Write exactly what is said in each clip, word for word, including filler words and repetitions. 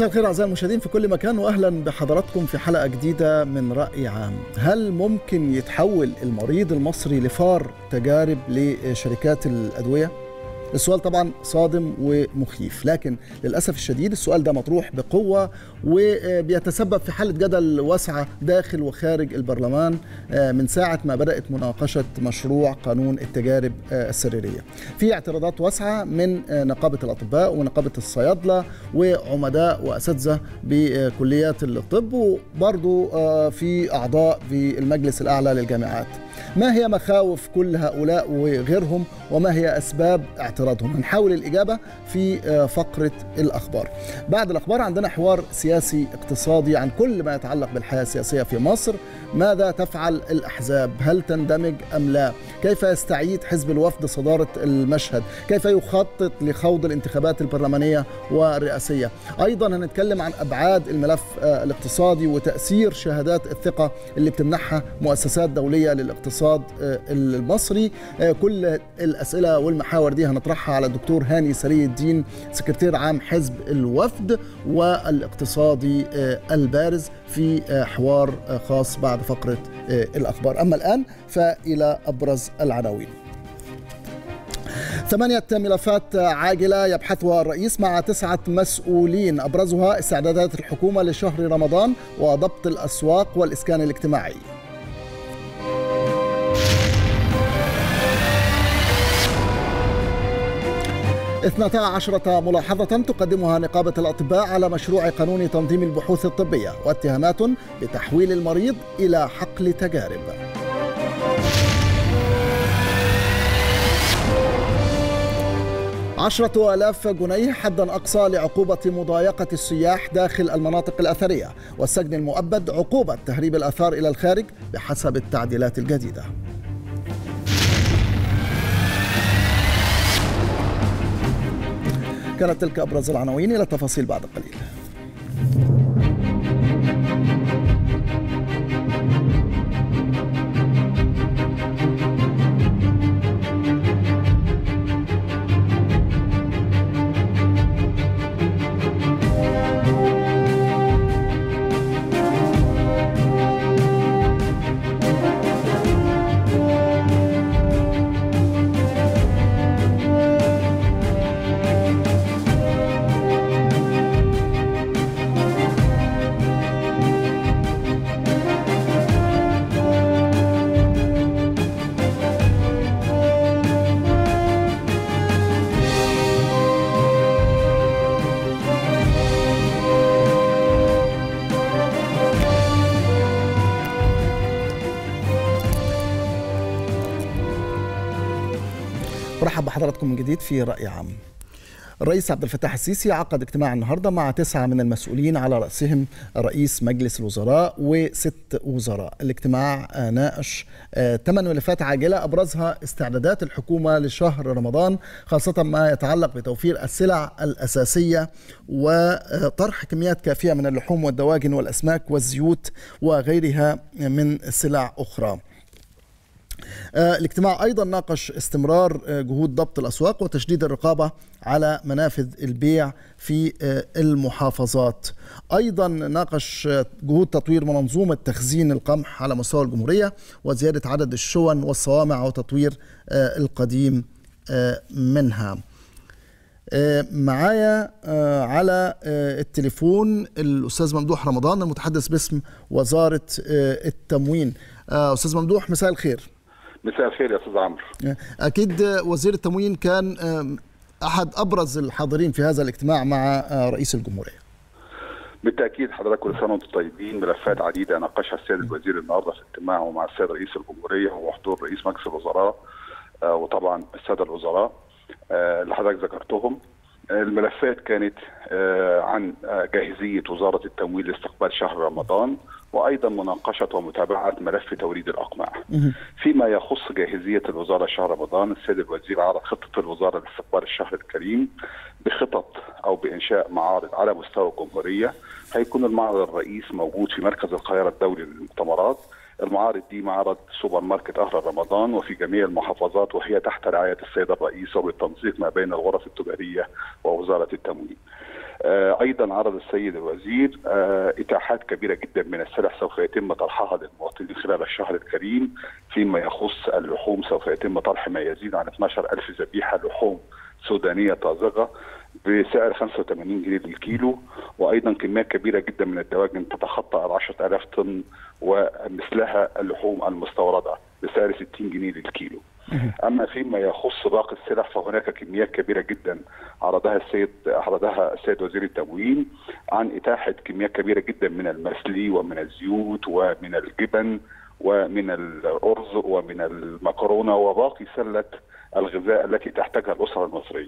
مساء الخير أعزائي المشاهدين في كل مكان، وأهلا بحضراتكم في حلقة جديدة من رأي عام. هل ممكن يتحول المريض المصري لفار تجارب لشركات الأدوية؟ السؤال طبعا صادم ومخيف، لكن للأسف الشديد السؤال ده مطروح بقوة وبيتسبب في حالة جدل واسعة داخل وخارج البرلمان من ساعة ما بدأت مناقشة مشروع قانون التجارب السريرية. في اعتراضات واسعة من نقابة الأطباء ونقابة الصيادلة وعمداء وأساتذة بكليات الطب، وبرضو في أعضاء في المجلس الأعلى للجامعات. ما هي مخاوف كل هؤلاء وغيرهم، وما هي أسباب اعتراضهم؟ هنحاول الإجابة في فقرة الأخبار. بعد الأخبار عندنا حوار سياسي اقتصادي عن كل ما يتعلق بالحياة السياسية في مصر. ماذا تفعل الأحزاب؟ هل تندمج أم لا؟ كيف يستعيد حزب الوفد صدارة المشهد؟ كيف يخطط لخوض الانتخابات البرلمانية والرئاسية؟ أيضا هنتكلم عن أبعاد الملف الاقتصادي وتأثير شهادات الثقة اللي بتمنحها مؤسسات دولية للاقتصاد المصري. كل الأسئلة والمحاور دي هنطرحها على الدكتور هاني سري الدين، سكرتير عام حزب الوفد والاقتصادي البارز، في حوار خاص بعد فقرة الأخبار. أما الآن فإلى أبرز العناوين. ثمانية ملفات عاجلة يبحثها الرئيس مع تسعة مسؤولين، أبرزها استعدادات الحكومة لشهر رمضان وضبط الأسواق والإسكان الاجتماعي. اثنتا عشرة ملاحظة تقدمها نقابة الأطباء على مشروع قانون تنظيم البحوث الطبية، واتهامات بتحويل المريض إلى حقل تجارب. عشرة آلاف جنيه حدا أقصى لعقوبة مضايقة السياح داخل المناطق الأثرية، والسجن المؤبد عقوبة تهريب الآثار إلى الخارج بحسب التعديلات الجديدة. كانت تلك أبرز العناوين، إلى التفاصيل بعد قليل. برحب بحضراتكم من جديد في رأي عام. الرئيس عبد الفتاح السيسي عقد اجتماع النهارده مع تسعة من المسؤولين على رأسهم رئيس مجلس الوزراء وست وزراء. الاجتماع ناقش ثمان ملفات عاجلة، أبرزها استعدادات الحكومة لشهر رمضان، خاصة ما يتعلق بتوفير السلع الأساسية وطرح كميات كافية من اللحوم والدواجن والأسماك والزيوت وغيرها من سلع أخرى. الاجتماع أيضا ناقش استمرار جهود ضبط الأسواق وتشديد الرقابة على منافذ البيع في المحافظات. أيضا ناقش جهود تطوير منظومة تخزين القمح على مستوى الجمهورية وزيادة عدد الشون والصوامع وتطوير القديم منها. معايا على التليفون الأستاذ ممدوح رمضان، المتحدث باسم وزارة التموين. أستاذ ممدوح، مساء الخير. مساء الخير يا استاذ عمرو. اكيد وزير التموين كان احد ابرز الحاضرين في هذا الاجتماع مع رئيس الجمهوريه. بالتاكيد حضرتك كل سنه وانتم طيبين. ملفات عديده ناقشها السيد الوزير النهارده في اجتماعه مع السيد رئيس الجمهوريه وحضور رئيس مجلس الوزراء وطبعا الساده الوزراء اللي حضرتك ذكرتهم. الملفات كانت عن جاهزيه وزاره التموين لاستقبال شهر رمضان، وايضا مناقشه ومتابعه ملف توريد الاقماع. فيما يخص جاهزيه الوزاره شهر رمضان، السيد الوزير عرض خطه الوزاره لاستقبال الشهر الكريم بخطط او بانشاء معارض على مستوى الجمهوريه. هيكون المعرض الرئيس موجود في مركز القاهره الدولي للمؤتمرات. المعارض دي معرض سوبر ماركت أهل رمضان وفي جميع المحافظات، وهي تحت رعاية السيد الرئيس وبالتنسيق ما بين الغرف التجارية ووزارة التموين. ايضا عرض السيد الوزير اتاحات كبيره جدا من السلع سوف يتم طرحها للمواطنين خلال الشهر الكريم. فيما يخص اللحوم سوف يتم طرح ما يزيد عن اثني عشر ألف ذبيحه لحوم سودانيه طازجه بسعر خمسة وثمانين جنيه للكيلو، وايضا كميات كبيره جدا من الدواجن تتخطى عشرة آلاف طن، ومثلها اللحوم المستورده بسعر ستين جنيه للكيلو. اما فيما يخص باقي السلع فهناك كميات كبيره جدا عرضها السيد عرضها السيد وزير التموين عن اتاحه كميات كبيره جدا من المسلي ومن الزيوت ومن الجبن ومن الارز ومن المكرونه وباقي سله الغذاء التي تحتاجها الاسره المصريه.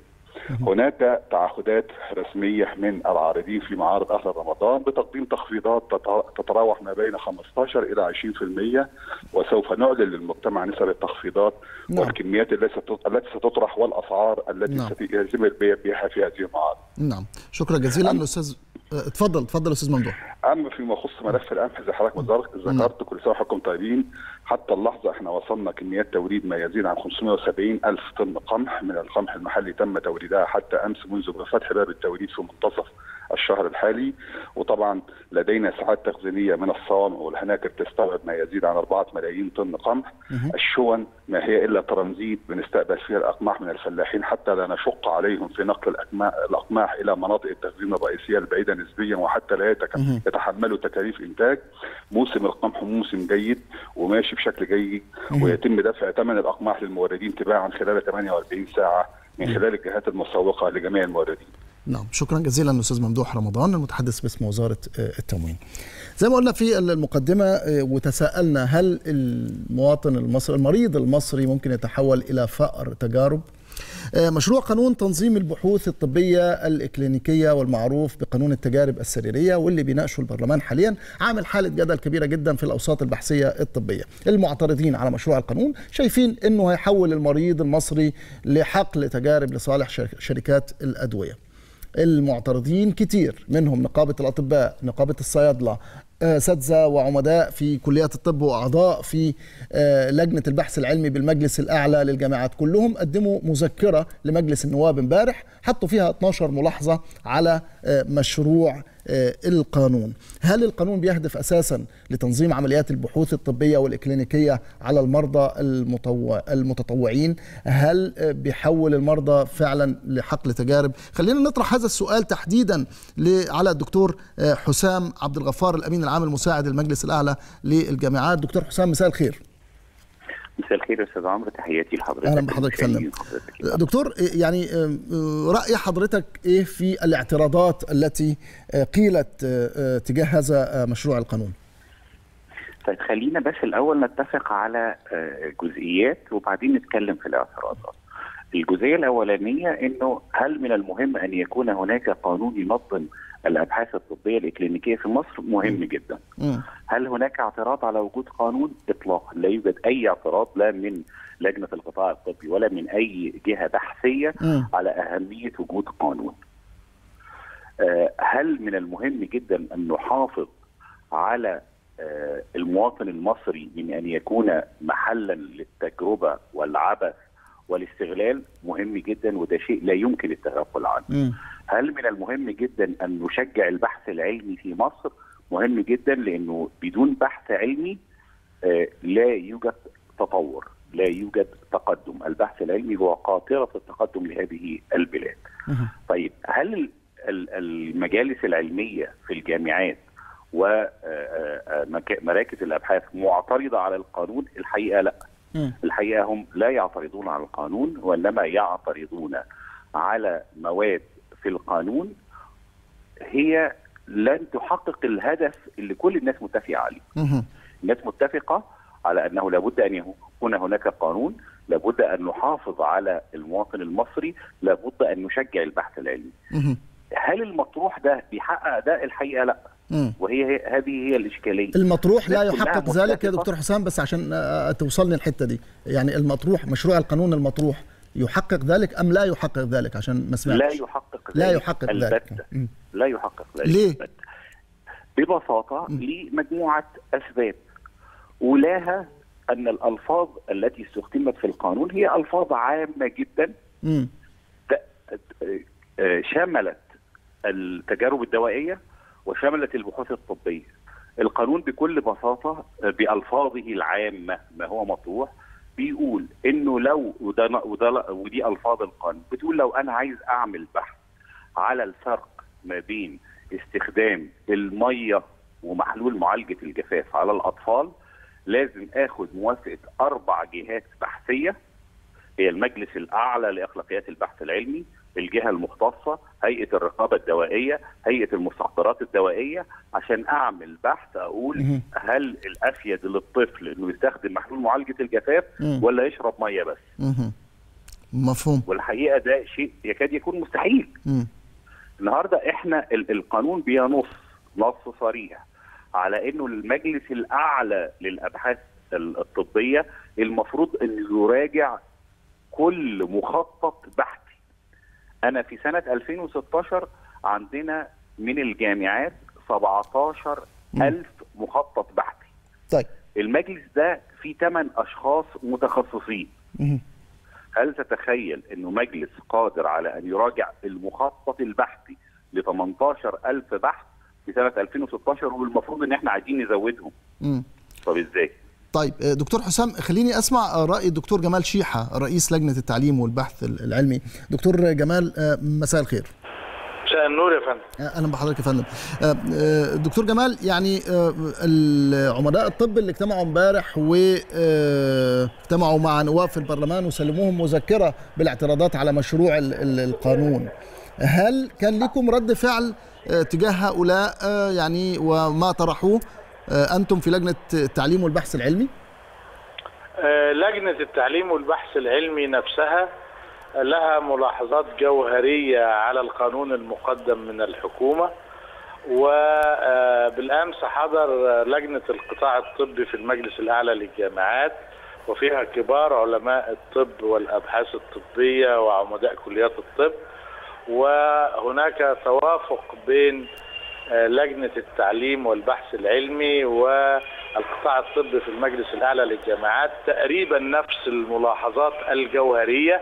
هناك تعهدات رسميه من العارضين في معارض اهل رمضان بتقديم تخفيضات تتراوح ما بين خمسة عشر الى عشرين بالمئة، وسوف نعلن للمجتمع نسب التخفيضات نعم. والكميات التي ستطرح والاسعار التي نعم. سيتم البيع بها في هذه المعارض. نعم، شكرا جزيلا استاذ. اتفضل اتفضل استاذ ممدوح. اما فيما يخص ملف القمح زي حضرتك ذكرت، كل سنه وحضراتكم طيبين. حتى اللحظه احنا وصلنا كميات توريد ما يزيد عن خمسمائة وسبعين ألف طن قمح من القمح المحلي تم توريدها حتى امس منذ فتح باب التوريد في منتصف الشهر الحالي. وطبعا لدينا ساعات تخزينيه من الصوامع والهناكر تستوعب ما يزيد عن أربعة ملايين طن قمح. الشون ما هي الا ترانزيت بنستقبل فيها الاقماح من الفلاحين حتى لا نشق عليهم في نقل الاقماح الى مناطق التخزين الرئيسيه البعيده نسبيا، وحتى لا يتحملوا تكاليف انتاج. موسم القمح موسم جيد وماشي بشكل جيد، ويتم دفع ثمن الاقماح للموردين تباعا خلال ثمانية وأربعين ساعه من خلال الجهات المسوقه لجميع الموردين. نعم، شكرا جزيلا استاذ ممدوح رمضان المتحدث باسم وزاره التموين. زي ما قلنا في المقدمه وتساءلنا، هل المواطن المصري المريض المصري ممكن يتحول الى فأر تجارب؟ مشروع قانون تنظيم البحوث الطبيه الاكلينيكيه والمعروف بقانون التجارب السريريه واللي بيناقشه البرلمان حاليا عامل حاله جدل كبيره جدا في الاوساط البحثيه الطبيه. المعترضين على مشروع القانون شايفين انه هيحول المريض المصري لحقل تجارب لصالح شركات الادويه. المعترضين كتير، منهم نقابة الأطباء، نقابة الصيادلة، أساتذة وعمداء في كليات الطب وأعضاء في لجنة البحث العلمي بالمجلس الأعلى للجامعات. كلهم قدموا مذكرة لمجلس النواب امبارح حطوا فيها اثني عشر ملاحظة على مشروع القانون. هل القانون بيهدف أساسا لتنظيم عمليات البحوث الطبية والإكلينيكية على المرضى المتطوعين؟ هل بيحول المرضى فعلا لحقل تجارب؟ خلينا نطرح هذا السؤال تحديدا على الدكتور حسام عبد الغفار الأمين العام المساعد المجلس الأعلى للجامعات. دكتور حسام، مساء الخير. مساء الخير يا استاذ عمرو، تحياتي لحضرتك. اهلا بحضرتك فندم. دكتور، يعني راي حضرتك ايه في الاعتراضات التي قيلت تجاه هذا مشروع القانون؟ طيب خلينا بس الاول نتفق على جزئيات وبعدين نتكلم في الاعتراضات. الجزئيه الاولانيه انه هل من المهم ان يكون هناك قانون ينظم الابحاث الطبيه الاكلينيكيه في مصر؟ مهم م. جدا. م. هل هناك اعتراض على وجود قانون؟ اطلاقا لا يوجد اي اعتراض، لا من لجنه القطاع الطبي ولا من اي جهه بحثيه م. على اهميه وجود قانون. آه هل من المهم جدا ان نحافظ على آه المواطن المصري من ان يكون محلا للتجربه والعبث والاستغلال؟ مهم جدا، وده شيء لا يمكن التغافل عنه. م. هل من المهم جدا ان نشجع البحث العلمي في مصر؟ مهم جدا، لانه بدون بحث علمي آه لا يوجد تطور، لا يوجد تقدم. البحث العلمي هو قاطرة التقدم لهذه البلاد. م. طيب هل المجالس العلمية في الجامعات ومراكز الابحاث معترضة على القانون؟ الحقيقة لا. الحقيقة هم لا يعترضون على القانون، وإنما يعترضون على مواد في القانون هي لن تحقق الهدف اللي كل الناس متفقة عليه. الناس متفقة على أنه لابد أن يكون هناك قانون، لابد أن نحافظ على المواطن المصري، لابد أن نشجع البحث العلمي. هل المطروح ده بيحقق ده؟ الحقيقة لا. مم. وهي هذه هي الإشكالية. المطروح لا يحقق ذلك يا دكتور حسام، بس عشان توصلني الحتة دي، يعني المطروح مشروع القانون المطروح يحقق ذلك أم لا يحقق ذلك؟ عشان ما سمعتش. لا يحقق ذلك. لا يحقق ذلك. لا يحقق ذلك. ليه؟ ببساطة لمجموعة أسباب، ولاها أن الألفاظ التي استخدمت في القانون هي ألفاظ عامة جدا. م. شملت التجارب الدوائيه وشملت البحوث الطبيه. القانون بكل بساطه بالفاظه العامه ما هو مطروح بيقول انه لو وده وده ودي الفاظ القانون بتقول لو انا عايز اعمل بحث على الفرق ما بين استخدام الميه ومحلول معالجه الجفاف على الاطفال لازم اخد موافقه اربع جهات بحثيه، هي المجلس الاعلى لاخلاقيات البحث العلمي، الجهه المختصه، هيئه الرقابه الدوائيه، هيئه المستحضرات الدوائيه، عشان اعمل بحث اقول هل الافيد للطفل انه يستخدم محلول معالجه الجفاف ولا يشرب ميه بس. مفهوم. والحقيقه ده شيء يكاد يكون مستحيل. مم. النهارده احنا القانون بينص نص صريح على انه المجلس الاعلى للابحاث الطبيه المفروض انه يراجع كل مخطط بحثي. انا في سنه ألفين وستاشر عندنا من الجامعات سبعتاشر ألف مخطط بحثي. طيب المجلس ده فيه ثمان اشخاص متخصصين. مم. هل تتخيل انه مجلس قادر على ان يراجع المخطط البحثي ل تمنتاشر ألف بحث في سنه ألفين وستاشر والمفروض ان احنا عايزين نزودهم؟ مم. طب ازاي؟ طيب دكتور حسام، خليني اسمع راي الدكتور جمال شيحه رئيس لجنه التعليم والبحث العلمي. دكتور جمال مساء الخير. مساء النور يا فندم. اهلا بحضرتك يا فندم. دكتور جمال، يعني العمداء الطب اللي اجتمعوا امبارح واجتمعوا مع نواب في البرلمان وسلموهم مذكره بالاعتراضات على مشروع القانون، هل كان لكم رد فعل تجاه هؤلاء يعني وما طرحوه أنتم في لجنة التعليم والبحث العلمي؟ لجنة التعليم والبحث العلمي نفسها لها ملاحظات جوهرية على القانون المقدم من الحكومة، وبالأمس حضر لجنة القطاع الطبي في المجلس الأعلى للجامعات وفيها كبار علماء الطب والأبحاث الطبية وعمداء كليات الطب، وهناك توافق بين لجنة التعليم والبحث العلمي والقطاع الطبي في المجلس الأعلى للجامعات تقريبا نفس الملاحظات الجوهرية،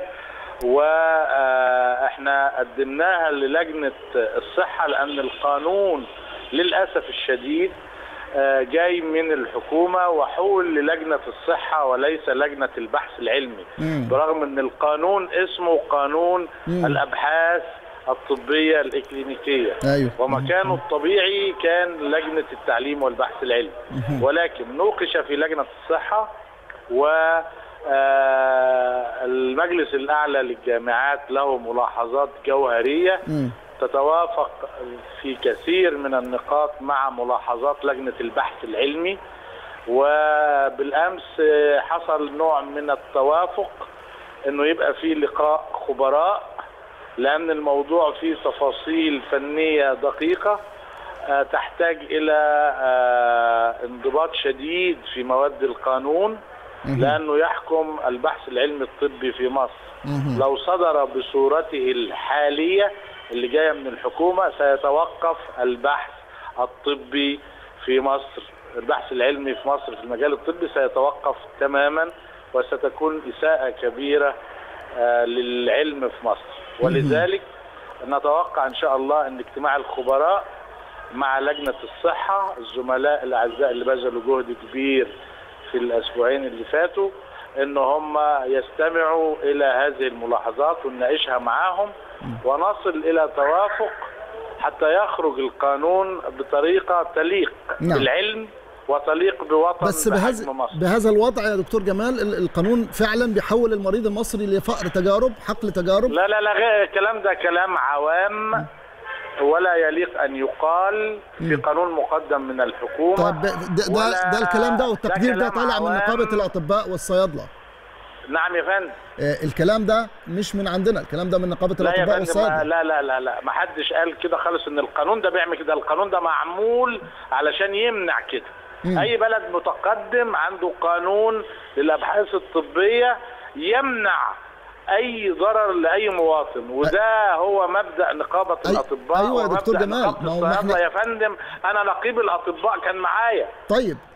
واحنا قدمناها للجنة الصحة لأن القانون للأسف الشديد جاي من الحكومة وحول للجنة الصحة وليس لجنة البحث العلمي، برغم ان القانون اسمه قانون مم. الأبحاث الطبية الإكلينيكية. أيوه. ومكانه الطبيعي كان لجنة التعليم والبحث العلمي، ولكن نوقش في لجنة الصحة والمجلس الأعلى للجامعات له ملاحظات جوهرية تتوافق في كثير من النقاط مع ملاحظات لجنة البحث العلمي، وبالأمس حصل نوع من التوافق انه يبقى في لقاء خبراء لأن الموضوع فيه تفاصيل فنية دقيقة تحتاج إلى انضباط شديد في مواد القانون، لأنه يحكم البحث العلمي الطبي في مصر. لو صدر بصورته الحالية اللي جاية من الحكومة سيتوقف البحث الطبي في مصر، البحث العلمي في مصر في المجال الطبي سيتوقف تماما، وستكون إساءة كبيرة للعلم في مصر. ولذلك نتوقع إن شاء الله أن اجتماع الخبراء مع لجنة الصحة، الزملاء الأعزاء اللي بذلوا جهد كبير في الأسبوعين اللي فاتوا، إن هم يستمعوا إلى هذه الملاحظات ونناقشها معاهم ونصل إلى توافق حتى يخرج القانون بطريقة تليق نعم. بالعلم وتليق بوطن بس بهذا مصر. بهذا الوضع يا دكتور جمال القانون فعلا بيحول المريض المصري لفقر تجارب، حقل تجارب؟ لا لا لا غير الكلام ده كلام عوام م. ولا يليق ان يقال في قانون مقدم من الحكومه. طب ده ده, ده الكلام ده والتقدير ده طالع من نقابه الاطباء والصيادله. نعم يا فندم. آه الكلام ده مش من عندنا، الكلام ده من نقابه الاطباء والصيادله. لا لا لا لا ما حدش قال كده خالص ان القانون ده بيعمل كده، القانون ده معمول علشان يمنع كده. مم. اي بلد متقدم عنده قانون للابحاث الطبيه يمنع اي ضرر لاي مواطن، وده هو مبدا نقابه أي الاطباء. ايوه يا دكتور جمال، ما هو احنا يا فندم انا نقيب الاطباء كان معايا. طيب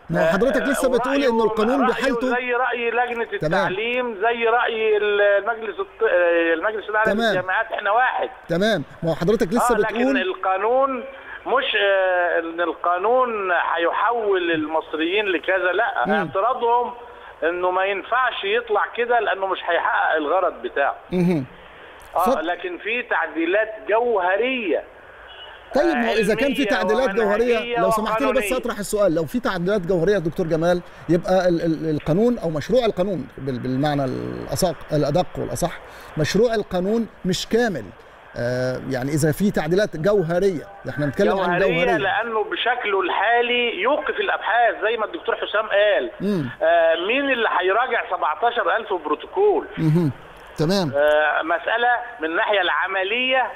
ما حضرتك لسه بتقول انه القانون بحالته زي راي لجنه التعليم، زي راي المجلس المجلس الاعلى للجامعات، احنا واحد. تمام. ما حضرتك لسه آه بتقول لكن القانون مش آه ان القانون هيحول المصريين لكذا، لا، اعتراضهم انه ما ينفعش يطلع كده لانه مش هيحقق الغرض بتاعه. امم اه لكن في تعديلات جوهريه. طيب ما اذا كان في تعديلات جوهريه، لو سمحت لي بس اطرح السؤال، لو في تعديلات جوهريه يا دكتور جمال، يبقى ال ال القانون او مشروع القانون بالمعنى الاصح الادق والاصح، مشروع القانون مش كامل. آه يعني اذا في تعديلات جوهريه، احنا بنتكلم عن جوهريه لانه بشكله الحالي يوقف الابحاث زي ما الدكتور حسام قال. آه مين اللي هيراجع سبعتاشر ألف بروتوكول؟ امم تمام. آه مساله من الناحيه العمليه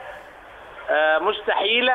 آه مستحيله،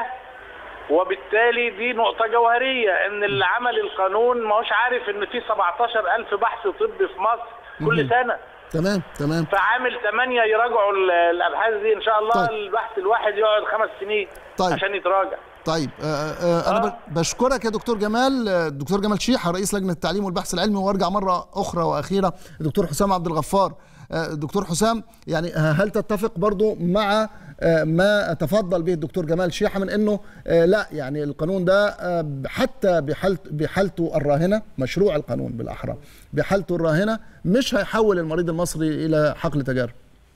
وبالتالي دي نقطه جوهريه، ان اللي عمل القانون ما هوش عارف ان في سبعتاشر ألف بحث طبي في مصر كل مم. سنه. تمام تمام. فعامل ثمانية يراجعوا الابحاث دي ان شاء الله. طيب. البحث الواحد يقعد خمس سنين طيب. عشان يتراجع. طيب آه آه انا آه. بشكرك يا دكتور جمال، دكتور جمال شيحة رئيس لجنه التعليم والبحث العلمي، وارجع مره اخرى واخيره دكتور حسام عبد الغفار. آه دكتور حسام، يعني هل تتفق برضو مع آه ما تفضل به الدكتور جمال شيحة من انه آه لا يعني القانون ده آه حتى بحالته بحالته الراهنه، مشروع القانون بالاحرى بحالته الراهنه مش هيحول المريض المصري الى حقل تجارب؟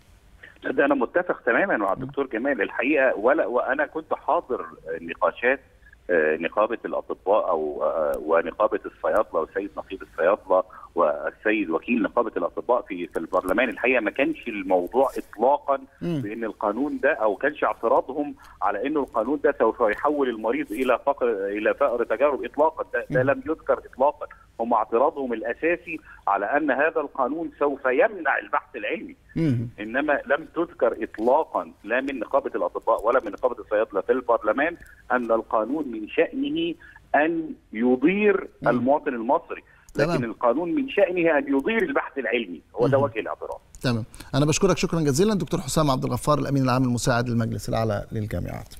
ده انا متفق تماما مع الدكتور جمال الحقيقه، ولا وانا كنت حاضر نقاشات نقابه الاطباء او ونقابه الصيادله والسيد نقيب الصيادله والسيد وكيل نقابه الاطباء في في البرلمان. الحقيقه ما كانش الموضوع اطلاقا بان القانون ده، او كانش اعتراضهم على انه القانون ده سوف يحول المريض الى فقر الى فقر تجارب اطلاقا، ده, ده لم يذكر اطلاقا. هم اعتراضهم الاساسي على ان هذا القانون سوف يمنع البحث العلمي، انما لم تذكر اطلاقا لا من نقابه الاطباء ولا من نقابه الصيادله في البرلمان ان القانون من شأنه ان يضير المواطن المصري، لكن تمام. القانون من شأنه ان يضير البحث العلمي، هو ده وجه الاعتراض. تمام. انا بشكرك شكرا جزيلا دكتور حسام عبد الغفار، الامين العام المساعد للمجلس الاعلى للجامعات.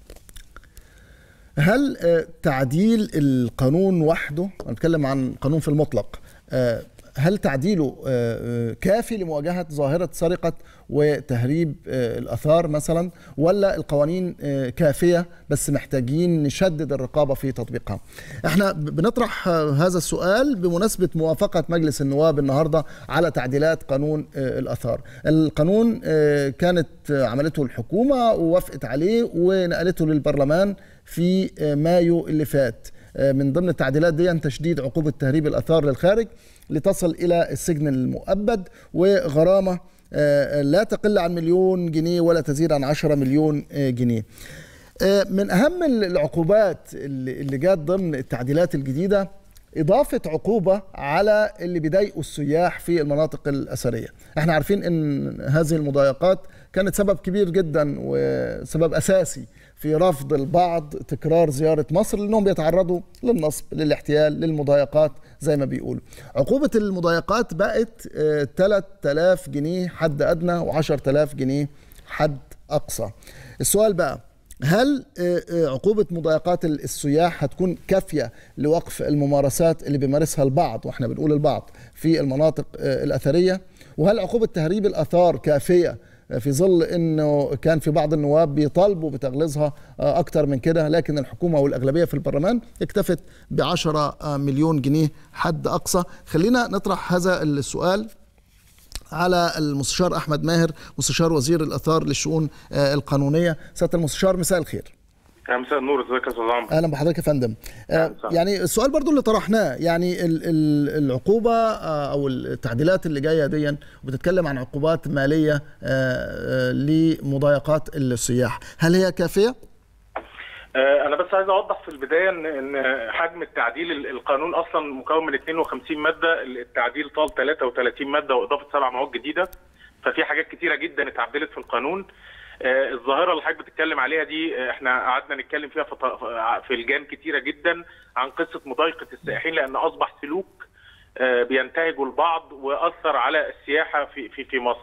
هل تعديل القانون وحده، نتكلم عن قانون في المطلق، هل تعديله كافي لمواجهة ظاهرة سرقة وتهريب الآثار مثلا، ولا القوانين كافية بس محتاجين نشدد الرقابة في تطبيقها؟ احنا بنطرح هذا السؤال بمناسبة موافقة مجلس النواب النهاردة على تعديلات قانون الآثار. القانون كانت عملته الحكومة ووافقت عليه ونقلته للبرلمان في مايو اللي فات. من ضمن التعديلات دي تشديد عقوبة تهريب الآثار للخارج لتصل إلى السجن المؤبد وغرامة لا تقل عن مليون جنيه ولا تزيد عن عشرة مليون جنيه. من أهم العقوبات اللي جات ضمن التعديلات الجديدة إضافة عقوبة على اللي بيضايقوا السياح في المناطق الأثرية. احنا عارفين أن هذه المضايقات كانت سبب كبير جدا وسبب أساسي في رفض البعض تكرار زيارة مصر، لأنهم بيتعرضوا للنصب، للاحتيال، للمضايقات زي ما بيقولوا. عقوبة المضايقات بقت ثلاثة آلاف جنيه حد أدنى وعشرة آلاف جنيه حد أقصى. السؤال بقى، هل عقوبة مضايقات السياح هتكون كافية لوقف الممارسات اللي بيمارسها البعض، واحنا بنقول البعض، في المناطق الأثرية؟ وهل عقوبة تهريب الآثار كافية في ظل انه كان في بعض النواب بيطالبوا بتغليظها اكتر من كده، لكن الحكومه والاغلبيه في البرلمان اكتفت بعشرة مليون جنيه حد اقصى؟ خلينا نطرح هذا السؤال على المستشار احمد ماهر، مستشار وزير الاثار للشؤون القانونيه. سياده المستشار مساء الخير. مساء النور، ازيك يا استاذ عمرو؟ اهلا بحضرتك يا فندم. آه يعني السؤال برضو اللي طرحناه، يعني العقوبه آه او التعديلات اللي جايه دي بتتكلم عن عقوبات ماليه آه آه لمضايقات السياح، هل هي كافيه؟ آه انا بس عايز اوضح في البدايه ان ان حجم التعديل القانون اصلا مكون من اثنين وخمسين ماده، التعديل طال ثلاثة وثلاثين ماده واضافه سبع مواد جديده، ففي حاجات كتيره جدا اتعدلت في القانون. آه الظاهره اللي حضرتك بتتكلم عليها دي آه احنا قعدنا نتكلم فيها في الجان كتيره جدا عن قصه مضايقه السائحين، لان اصبح سلوك آه بينتهجه البعض واثر على السياحه في في في مصر.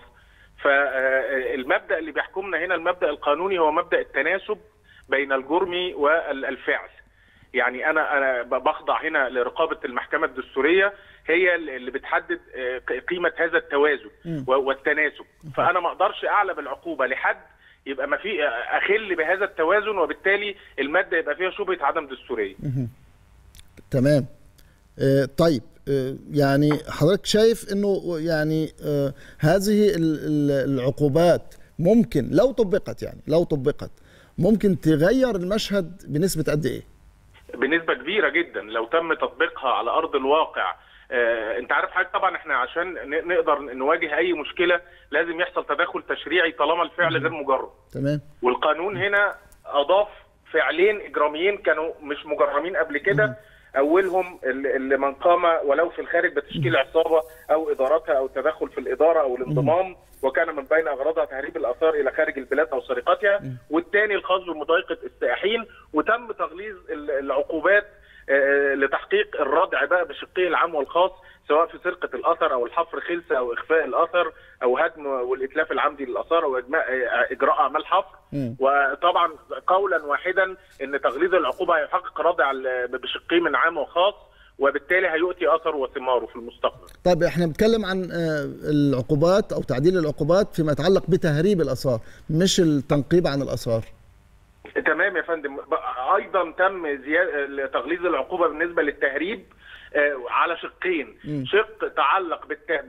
فالمبدا اللي بيحكمنا هنا، المبدا القانوني، هو مبدا التناسب بين الجرم والفعل. يعني انا انا بخضع هنا لرقابه المحكمه الدستوريه، هي اللي بتحدد قيمه هذا التوازن والتناسب. فانا ما اقدرش اعلى بالعقوبه لحد يبقى ما في اخل بهذا التوازن، وبالتالي الماده يبقى فيها شبهه عدم دستوريه. تمام. آه طيب، آه يعني حضرتك شايف انه يعني آه هذه العقوبات ممكن لو طبقت يعني لو طبقت ممكن تغير المشهد بنسبه قد ايه؟ بنسبه كبيره جدا لو تم تطبيقها على ارض الواقع. آه، انت عارف حاجه طبعا، احنا عشان نقدر نواجه اي مشكله لازم يحصل تدخل تشريعي طالما الفعل غير مجرم. تمام. والقانون هنا اضاف فعلين اجراميين كانوا مش مجرمين قبل كده، اولهم اللي من قام ولو في الخارج بتشكيل عصابه او ادارتها او التدخل في الاداره او الانضمام، وكان من بين اغراضها تهريب الاثار الى خارج البلاد او سرقتها. والثاني الخاص بمضايقه السائحين، وتم تغليظ العقوبات لتحقيق الردع بقى بشقيه العام والخاص، سواء في سرقه الاثر او الحفر خلسه او اخفاء الاثر او هدم والاتلاف العمدي للاثار او اجراء اعمال حفر. وطبعا قولا واحدا ان تغليظ العقوبه هيحقق ردع بشقيه من عام وخاص، وبالتالي هيؤتي اثره وثماره في المستقبل. طيب احنا بنتكلم عن العقوبات او تعديل العقوبات فيما يتعلق بتهريب الاثار، مش التنقيب عن الاثار. تمام يا فندم. ايضا تم زياده تغليظ العقوبه بالنسبه للتهريب على شقين، شق تعلق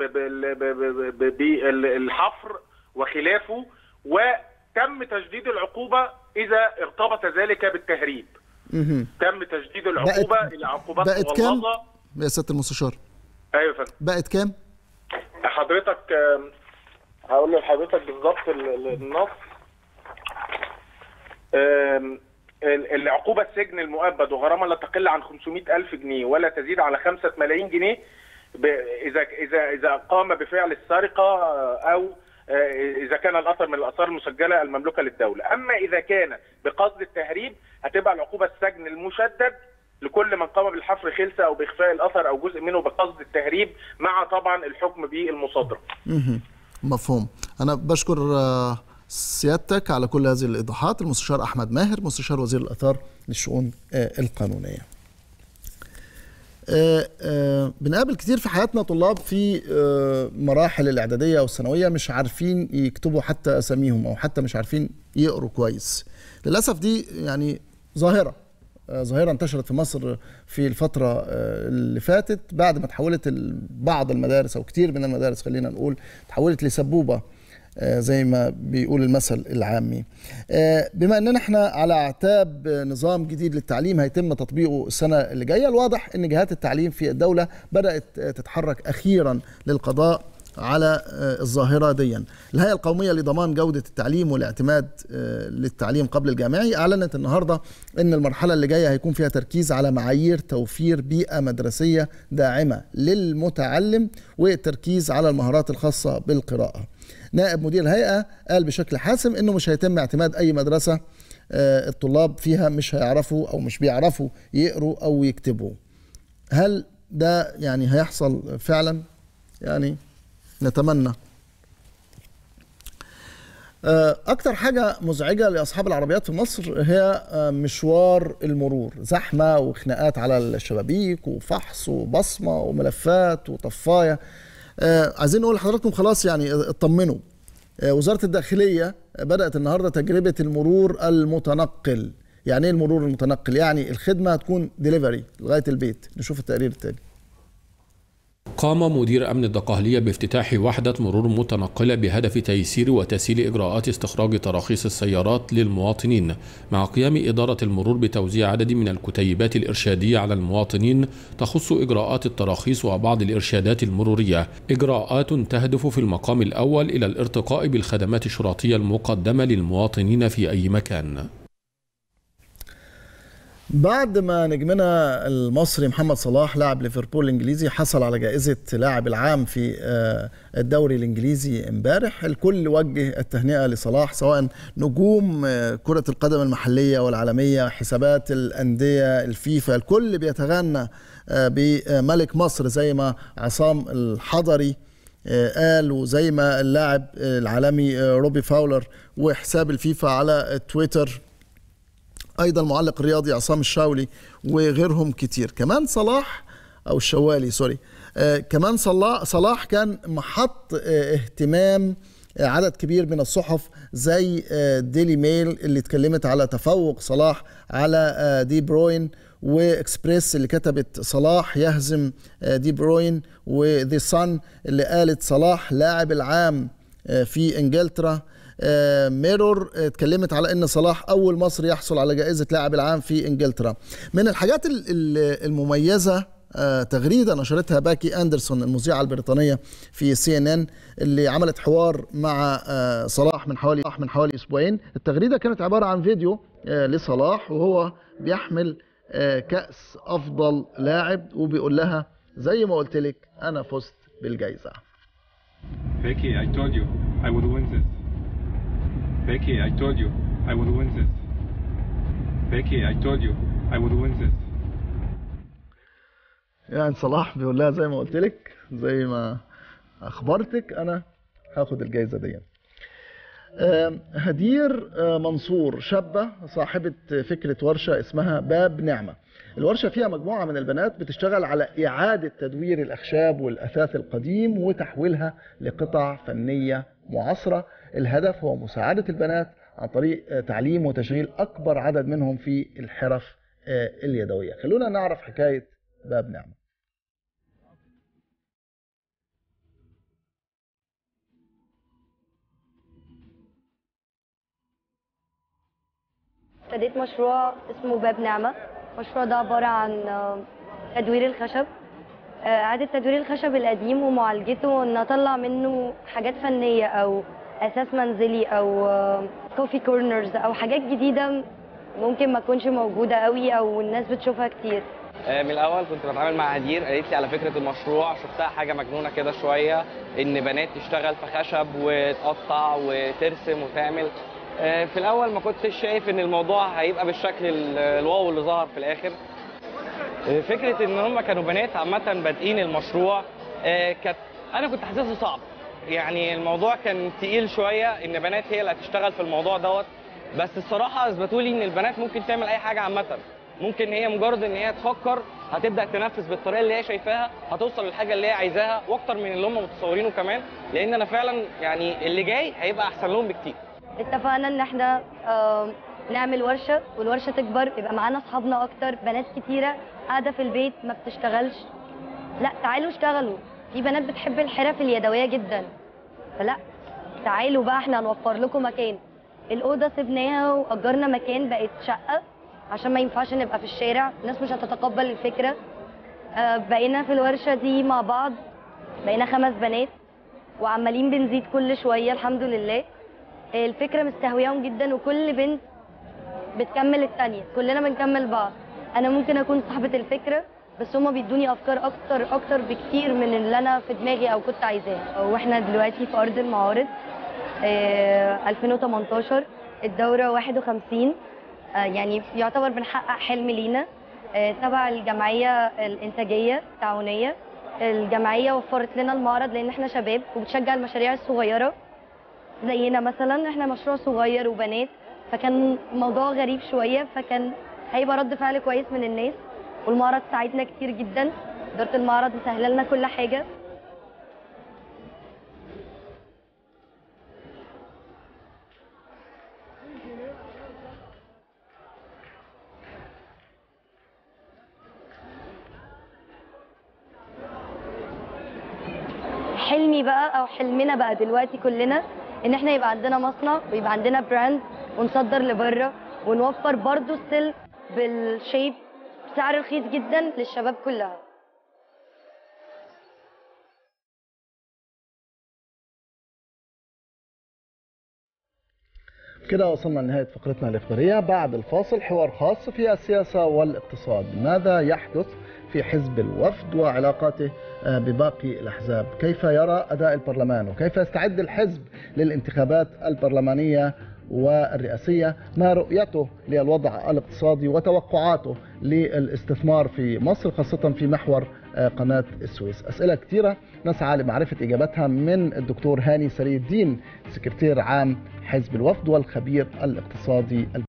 بالحفر وخلافه، وتم تشديد العقوبه اذا ارتبط ذلك بالتهريب. تم تشديد العقوبه الى عقوبات مغلظه. يا سياده المستشار، ايوه يا فندم، بقت كام؟ حضرتك هقول لحضرتك بالظبط النص. العقوبة السجن المؤبد وغرامة لا تقل عن خمسمائة ألف جنيه ولا تزيد على خمسة ملايين جنيه إذا إذا إذا قام بفعل السرقة أو إذا كان الأثر من الآثار المسجلة المملوكة للدولة. أما إذا كان بقصد التهريب هتبقى العقوبة السجن المشدد لكل من قام بالحفر خلسة أو بإخفاء الأثر أو جزء منه بقصد التهريب، مع طبعا الحكم بالمصادرة. مفهوم. أنا بشكر سيادتك على كل هذه الإيضاحات. المستشار أحمد ماهر، مستشار وزير الآثار للشؤون القانونية. بنقابل كتير في حياتنا طلاب في مراحل الإعدادية والثانوية مش عارفين يكتبوا حتى أساميهم أو حتى مش عارفين يقروا كويس. للأسف دي يعني ظاهرة ظاهرة انتشرت في مصر في الفترة اللي فاتت بعد ما تحولت بعض المدارس أو كتير من المدارس خلينا نقول تحولت لسبوبة زي ما بيقول المثل العامي. بما اننا احنا على اعتاب نظام جديد للتعليم هيتم تطبيقه السنه اللي جايه، الواضح ان جهات التعليم في الدوله بدات تتحرك اخيرا للقضاء على الظاهره دي. الهيئه القوميه لضمان جوده التعليم والاعتماد للتعليم قبل الجامعي اعلنت النهارده ان المرحله اللي جايه هيكون فيها تركيز على معايير توفير بيئه مدرسيه داعمه للمتعلم والتركيز على المهارات الخاصه بالقراءه. نائب مدير الهيئة قال بشكل حاسم انه مش هيتم اعتماد اي مدرسة الطلاب فيها مش هيعرفوا او مش بيعرفوا يقروا او يكتبوا. هل ده يعني هيحصل فعلا؟ يعني نتمنى. اكتر حاجة مزعجة لاصحاب العربيات في مصر هي مشوار المرور، زحمة وخناقات على الشبابيك وفحص وبصمة وملفات وطفاية. آه عايزين نقول لحضراتكم خلاص يعني اطمنوا. آه وزارة الداخلية بدأت النهاردة تجربة المرور المتنقل. يعني ايه المرور المتنقل؟ يعني الخدمة هتكون ديليفري لغاية البيت. نشوف التقرير التالي. قام مدير أمن الدقهلية بافتتاح وحدة مرور متنقلة بهدف تيسير وتسهيل إجراءات استخراج تراخيص السيارات للمواطنين، مع قيام إدارة المرور بتوزيع عدد من الكتيبات الإرشادية على المواطنين تخص إجراءات التراخيص وبعض الإرشادات المرورية، إجراءات تهدف في المقام الأول إلى الارتقاء بالخدمات الشرطية المقدمة للمواطنين في أي مكان. بعد ما نجمنا المصري محمد صلاح لاعب ليفربول الانجليزي حصل على جائزة لاعب العام في الدوري الانجليزي امبارح، الكل وجه التهنئة لصلاح، سواء نجوم كرة القدم المحلية والعالمية، حسابات الأندية، الفيفا، الكل بيتغنى بملك مصر زي ما عصام الحضري قال، وزي ما اللاعب العالمي روبي فاولر، وحساب الفيفا على تويتر أيضا المعلق الرياضي عصام الشاولي وغيرهم كتير. كمان صلاح أو الشوالي سوري آه كمان صلاح, صلاح كان محط آه اهتمام آه عدد كبير من الصحف زي آه ديلي ميل اللي اتكلمت على تفوق صلاح على آه دي بروين، واكسبريس اللي كتبت صلاح يهزم آه دي بروين، وذي صن اللي قالت صلاح لاعب العام آه في انجلترا. آه ميرور اتكلمت على ان صلاح اول مصري يحصل على جائزة لاعب العام في انجلترا. من الحاجات المميزة آه تغريدة نشرتها باكي أندرسون المذيعة البريطانية في سي إن إن اللي عملت حوار مع آه صلاح من حوالي من حوالي أسبوعين. التغريدة كانت عبارة عن فيديو آه لصلاح وهو بيحمل آه كأس أفضل لاعب وبيقول لها زي ما قلت لك أنا فزت بالجائزة. Becky, I told you I would win this. Becky, I told you I would win this. Becky, I told you I would win this. يعني صلاح بيقول لها زي ما قلت لك، زي ما اخبرتك انا هاخد الجائزه دي. هدير منصور شابه صاحبه فكره ورشه اسمها باب نعمه. الورشه فيها مجموعه من البنات بتشتغل على اعاده تدوير الاخشاب والاثاث القديم وتحويلها لقطع فنيه معاصره. الهدف هو مساعده البنات عن طريق تعليم وتشغيل اكبر عدد منهم في الحرف اليدويه. خلونا نعرف حكايه باب نعمه. ابتديت مشروع اسمه باب نعمة. المشروع ده عبارة عن تدوير الخشب، إعادة تدوير الخشب القديم ومعالجته وإن أطلع منه حاجات فنية أو أساس منزلي أو كوفي كورنرز أو حاجات جديدة ممكن ما تكونش موجودة قوي أو الناس بتشوفها كتير. من الأول كنت بتعامل مع هدير، قالت لي على فكرة المشروع، شفتها حاجة مجنونة كده شوية إن بنات تشتغل في خشب وتقطع وترسم وتعمل. في الاول ما كنتش شايف ان الموضوع هيبقى بالشكل الواو اللي ظهر في الاخر. فكره ان هم كانوا بنات عامه بادئين المشروع كانت انا كنت حاسسه صعب، يعني الموضوع كان تقيل شويه ان بنات هي اللي هتشتغل في الموضوع دوت. بس الصراحه اثبتوا لي ان البنات ممكن تعمل اي حاجه عامه، ممكن هي مجرد ان هي تفكر هتبدا تنفذ بالطريقه اللي هي شايفاها هتوصل للحاجه اللي هي عايزاها واكتر من اللي هم متصورينه كمان، لان انا فعلا يعني اللي جاي هيبقى احسن لهم بكتير. اتفقنا ان احنا آه نعمل ورشه والورشه تكبر، يبقى معانا اصحابنا اكتر، بنات كتيره قاعده في البيت ما بتشتغلش، لا تعالوا اشتغلوا. في بنات بتحب الحرف اليدويه جدا، فلا تعالوا بقى احنا هنوفر لكم مكان. الاوضه سيبناها واجرنا مكان بقت شقه عشان ما ينفعش نبقى في الشارع، الناس مش هتتقبل الفكره. آه بقينا في الورشه دي مع بعض، بقينا خمس بنات وعمالين بنزيد كل شويه الحمد لله. الفكره مستهوياهم جدا وكل بنت بتكمل الثانيه، كلنا بنكمل بعض. انا ممكن اكون صاحبه الفكره بس هما بيدوني افكار اكتر اكتر بكتير من اللي انا في دماغي او كنت عايزاه. واحنا دلوقتي في ارض المعارض ألفين وتمنتاشر الدوره واحد وخمسين، يعني يعتبر بنحقق حلم لينا تبع الجمعيه الانتاجيه التعاونيه. الجمعيه وفرت لنا المعرض لان احنا شباب وبتشجع المشاريع الصغيره زينا، مثلا احنا مشروع صغير وبنات، فكان موضوع غريب شويه، فكان هيبقى رد فعل كويس من الناس. والمعرض ساعدنا كتير جدا، اداره المعرض مسهله لنا كل حاجه. حلمي بقى او حلمنا بقى دلوقتي كلنا ان احنا يبقى عندنا مصنع ويبقى عندنا براند ونصدر لبره ونوفر برضو ستيل بالشيب بسعر رخيص جدا للشباب كلها. كده وصلنا لنهاية فقرتنا الإخبارية. بعد الفاصل حوار خاص في السياسة والاقتصاد. ماذا يحدث في حزب الوفد وعلاقاته بباقي الأحزاب؟ كيف يرى أداء البرلمان وكيف يستعد الحزب للانتخابات البرلمانية والرئاسية؟ ما رؤيته للوضع الاقتصادي وتوقعاته للاستثمار في مصر خاصة في محور قناة السويس؟ أسئلة كثيرة نسعى لمعرفة إجابتها من الدكتور هاني سري الدين سكرتير عام حزب الوفد والخبير الاقتصادي